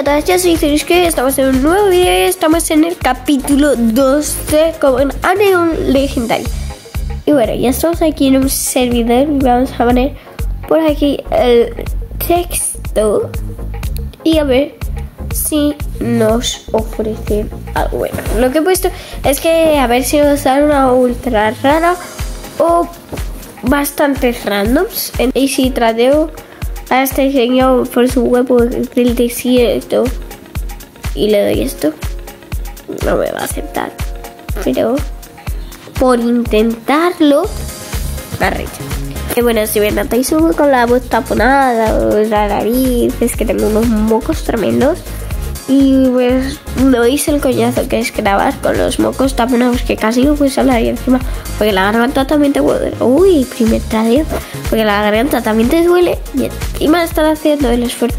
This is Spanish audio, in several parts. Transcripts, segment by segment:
a todas, yo soy Zurishke, estamos en un nuevo video y estamos en el capítulo 2 de Common Unknown Legendary. Y bueno, ya estamos aquí en un servidor y vamos a poner por aquí el texto y a ver si nos ofrecen algo bueno. Lo que he puesto es que a ver si nos dan una ultra rara o bastantes randoms. En Easy Tradeo a este señor por su huevo del desierto y le doy esto, no me va a aceptar, pero por intentarlo la recha. Y bueno, si me notáis con la voz taponada o la nariz, es que tengo unos mocos tremendos y pues no hice el coñazo que es grabar con los mocos taponados, que casi no puedes hablar y encima porque la garganta también te duele. Uy, primer tradeo, porque la garganta también te duele y encima estar haciendo el esfuerzo.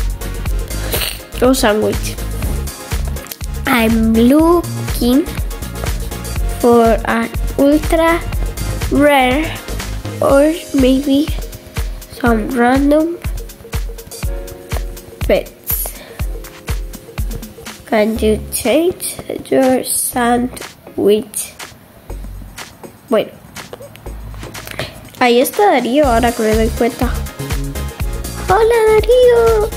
Un sándwich. I'm looking for an ultra rare or maybe some random pets. Can you change your sandwich? Bueno, ahí está Darío, ahora que me doy cuenta. ¡Hola, Darío!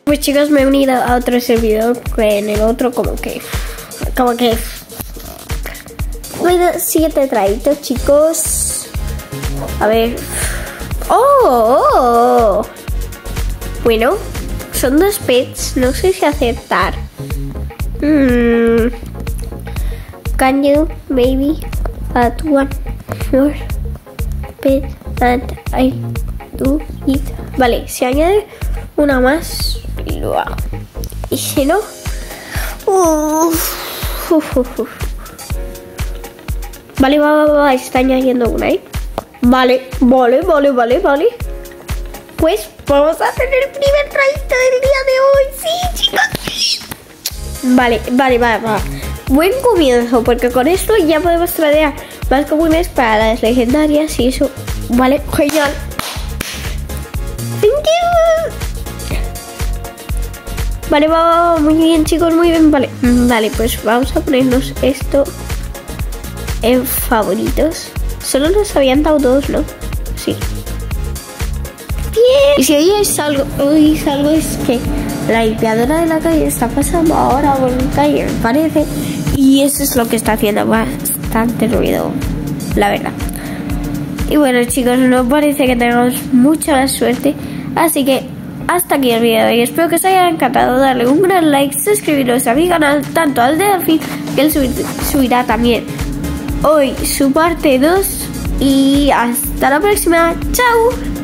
Pues chicos, me he unido a otro servidor, que en el otro como que bueno, 7 traitos, chicos. A ver. ¡Oh! Bueno, son 2 pets, no sé si aceptar. Can you maybe add 1 more pet and I do it? Vale, si añade una más, lo hago. Y si no, Vale, va, está añadiendo una, ¿eh? Vale. Pues vamos a hacer el primer traído del día de hoy. Sí, chicos. Vale. Buen comienzo, porque con esto ya podemos tradear más comunes para las legendarias y eso. Vale, genial. Thank you. Vale, va, muy bien, chicos, muy bien. Vale, pues vamos a ponernos esto en favoritos. Solo nos habían dado 2, ¿no? Sí. Bien. Y si oís algo es que la limpiadora de la calle está pasando ahora por el calle, me parece. Y eso es lo que está haciendo bastante ruido, la verdad. Y bueno, chicos, no parece que tengamos mucha suerte. Así que hasta aquí el vídeo y espero que os haya encantado. Darle un gran like, suscribiros a mi canal, tanto al de Delfín, que él subirá también hoy su parte 2. Y hasta la próxima. ¡Chao!